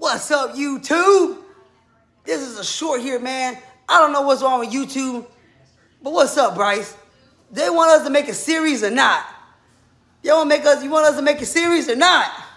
What's up, YouTube? This is a short here, man. I don't know what's wrong with YouTube, but what's up, Bryce? They want us to make a series or not? You want us to make a series or not?